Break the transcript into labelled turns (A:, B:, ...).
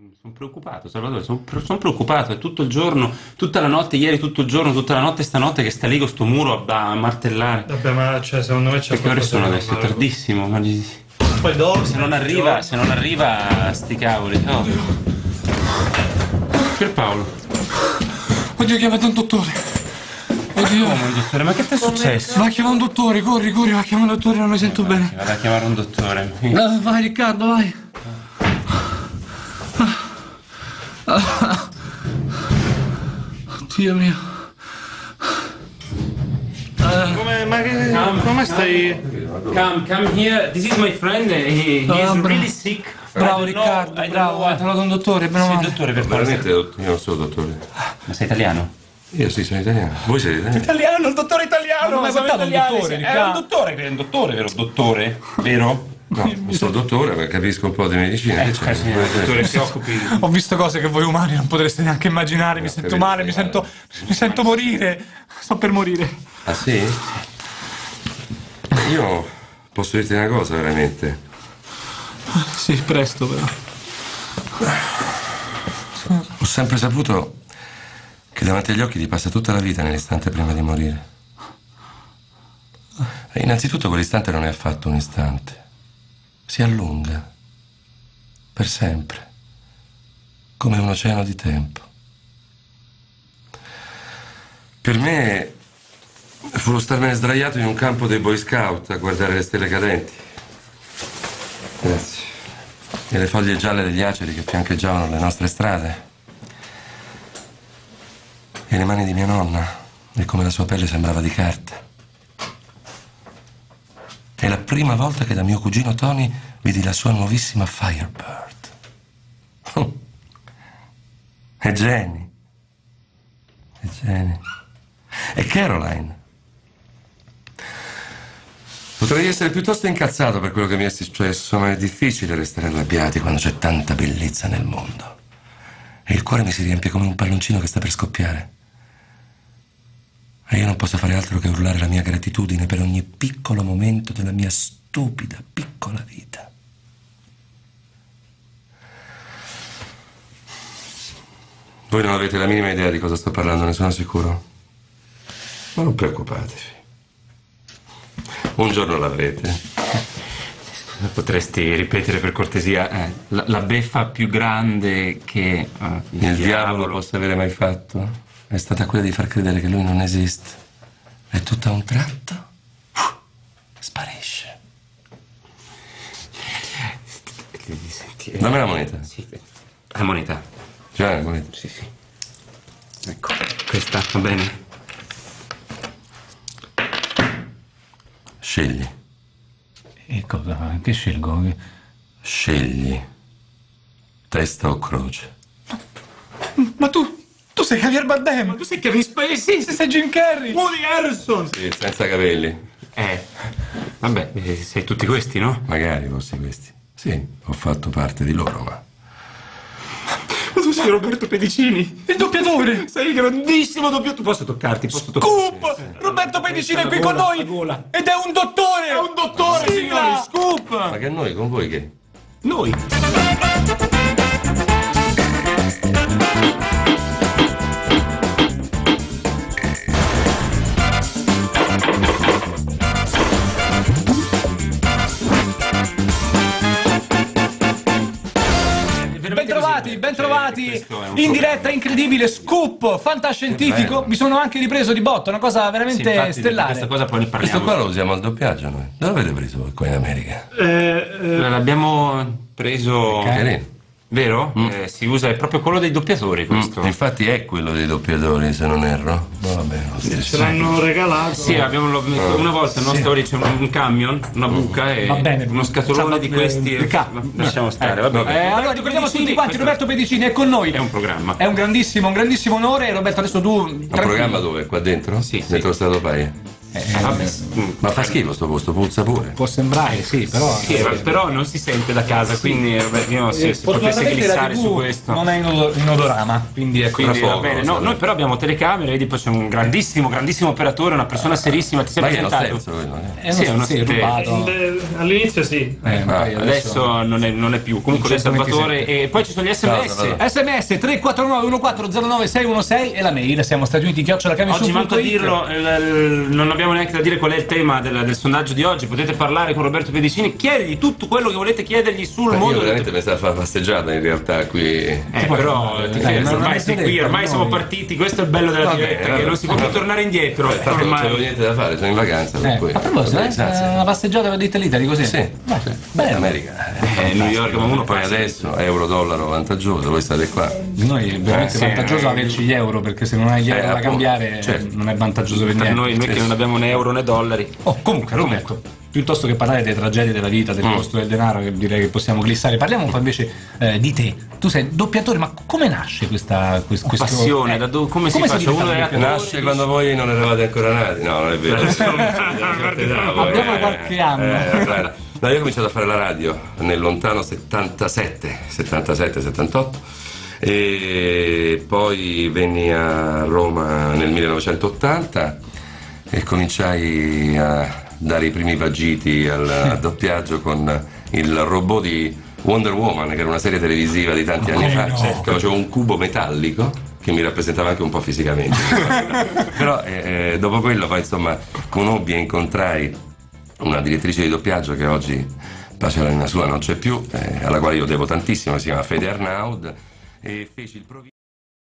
A: Sono preoccupato, Salvatore, sono preoccupato. È tutto il giorno, tutta la notte, ieri tutto il giorno, tutta la notte stanotte che sta lì con sto muro a martellare.
B: Vabbè, ma cioè, secondo me c'è
A: Perché ore sono
B: qualcosa
A: adesso? È
B: di normale.
A: tardissimo.
B: Poi dopo,
A: Se non arriva, sti cavoli. Oh. Pierpaolo.
C: Oddio, chiamate un dottore. Oddio.
A: Come un dottore? Ma che ti è successo?
C: Va a chiamare un dottore, corri, va a chiamare un dottore, non mi sento bene.
A: Vado a chiamare un dottore.
C: Vai Riccardo, vai. Oddio mio.
B: Come stai?
A: Come here. This is my friend. He is really sick.
C: Bravo
A: I don't know-
C: Riccardo,
A: I don't
C: bravo,
A: know
C: hai trovato un dottore, bene o
A: Sei il
C: male.
A: dottore per
D: Veramente, io non sono dottore.
A: Ma sei italiano?
D: Io sì, sono italiano. Voi siete italiani?
A: Italiano, il dottore italiano!
C: Ma mai
A: siamo
C: guardato un
A: italiani,
C: dottore,
A: sì. È
C: Riccardo?
A: un dottore, è un dottore, vero? Dottore, vero?
D: No, non sono dottore, ma capisco un po' di medicina. Che c'è?
A: Sì, dottore, si occupi.
C: Ho visto cose che voi umani non potreste neanche immaginare, mi sento
D: capito,
C: male, mi sento morire. Sto per morire.
D: Ah sì? Io posso dirti una cosa, veramente.
C: Sì, presto però.
D: Ho sempre saputo che davanti agli occhi ti passa tutta la vita nell'istante prima di morire. E innanzitutto quell'istante non è affatto un istante. Si allunga. Per sempre. Come un oceano di tempo. Per me fu lo starmene sdraiato in un campo dei Boy Scout a guardare le stelle cadenti. Grazie. E le foglie gialle degli aceri che fiancheggiavano le nostre strade. E le mani di mia nonna, e come la sua pelle sembrava di carta. È la prima volta che da mio cugino Tony vidi la sua nuovissima Firebird. E Jenny. E Jenny. E Caroline. Potrei essere piuttosto incazzato per quello che mi è successo, ma è difficile restare arrabbiati quando c'è tanta bellezza nel mondo. E il cuore mi si riempie come un palloncino che sta per scoppiare. E io non posso fare altro che urlare la mia gratitudine per ogni piccolo momento della mia stupida, piccola vita. Voi non avete la minima idea di cosa sto parlando, ne sono sicuro. Ma non preoccupatevi. Un giorno l'avrete.
A: Potresti ripetere per cortesia la beffa più grande che
D: Il diavolo possa avere mai fatto è stata quella di far credere che lui non esiste. E tutto a un tratto sparisce. Dammi la moneta.
A: Sì. La moneta.
D: Già la moneta.
A: Sì, sì. Ecco, questa va bene.
D: Scegli.
E: E cosa? Che scelgo?
D: Scegli. Testa o croce.
C: Ma tu sei Javier Bardem.
A: Tu sei Kevin Spacey?
C: Sei Jim Carrey.
A: Woody Harrelson!
D: Sì, senza capelli.
A: Vabbè, sei tutti questi, no?
D: Magari fossi questi. Sì, ho fatto parte di loro, ma...
A: Ma tu sei Roberto Pedicini,
C: Il doppiatore.
A: sei grandissimo doppiatore. Posso toccarti?
C: Scoop! Roberto Pedicini è qui con noi. Ed è un dottore. È un dottore, signori.
A: Scoop!
D: Ma che noi, con voi che?
A: Noi!
C: Bentrovati,
A: Questo è un
C: in
A: programma.
C: diretta incredibile, scoop, fantascientifico, mi sono anche ripreso di botto, una cosa veramente
A: Infatti, di
C: stellare.
A: questa cosa poi ne
D: Questo
A: parliamo.
D: qua lo usiamo al doppiaggio noi. Dove avete preso qua in America?
A: L'abbiamo preso...
D: Carino.
A: Vero? Si usa, è proprio quello dei doppiatori questo.
D: Infatti è quello dei doppiatori, se non erro. Va bene, lo
B: Ce
D: stesso.
B: l'hanno regalato.
A: Sì, una volta nel nostro c'è un camion, una buca e
C: Va bene.
A: uno scatolone di questi. Lasciamo stare, va bene.
C: Allora ricordiamo a tutti quanti, Roberto Pedicini è con noi.
A: È un programma.
C: È un grandissimo onore. Roberto, adesso tu...
D: Un programma dove? Qua dentro?
A: Sì, sì.
D: Dentro Stato Paia.
A: Vabbè,
D: Ma fa schifo sto posto, puzza pure.
E: Può sembrare, sì, però.
A: sì, però non si sente da casa, quindi io se potesse glissare su questo.
E: Non è in odorama, quindi ecco.
A: Quindi
D: Tra
A: va
D: poco,
A: bene, no,
D: sì.
A: noi però abbiamo telecamere, vedi, poi c'è un grandissimo operatore, una persona serissima, ti sei
D: Ma che è uno
A: presentato?
D: sterzo quello?
A: Sì, è uno
E: sì,
A: stile.
E: rubato.
B: All'inizio sì.
E: Magari
A: Adesso non è più. Comunque lui è
E: 127.
A: Salvatore e poi ci sono gli SMS.
D: Salvatore.
E: SMS 349 1409616 e la mail siamo Stati Uniti
A: Oggi manco a dirlo, non abbiamo neanche da dire qual è il tema del sondaggio di oggi. Potete parlare con Roberto Pedicini, chiedergli tutto quello che volete chiedergli sul
D: Io
A: mondo.
D: veramente mi sta a fare passeggiata in realtà qui.
A: Però ormai sei qui, ormai siamo
E: noi.
A: partiti. Questo è il bello della
D: Va
A: diretta,
D: bene,
A: che non si può più tornare indietro.
D: Tanto non
A: Ormai.
D: c'avevo niente da fare, sono in vacanza per cui.
E: A proposito, una passeggiata per l'Italia così?
D: Sì,
E: Bene.
D: America.
A: New York, ma uno
D: Poi
A: passa.
D: adesso euro-dollaro vantaggioso, voi state qua.
E: Noi è veramente
A: sì,
E: vantaggioso averci gli euro, perché se non hai gli euro da
D: appunto,
E: cambiare
D: certo.
E: non è vantaggioso per
A: Per
E: niente.
A: noi che non abbiamo né euro né dollari.
E: Oh, comunque, Roberto, piuttosto che parlare delle tragedie della vita, del costo del denaro, che direi che possiamo glissare, parliamo un po' invece di te. Tu sei doppiatore, ma come nasce questa
A: Passione, come si fa? Cioè, uno è attore,
D: Nasce quando voi non eravate ancora nati, no, non è vero.
E: Abbiamo qualche anno.
D: Guarda. No, io ho cominciato a fare la radio nel lontano 77-78 e poi venni a Roma nel 1980 e cominciai a dare i primi vagiti al doppiaggio con il robot di Wonder Woman, che era una serie televisiva di tanti anni fa, che facevo un cubo metallico che mi rappresentava anche un po' fisicamente. Però dopo quello poi insomma conobbi e incontrai una direttrice di doppiaggio che oggi, pace all'anima sua, non c'è più, alla quale io devo tantissimo, si chiama Fede Arnaud, e feci il provino.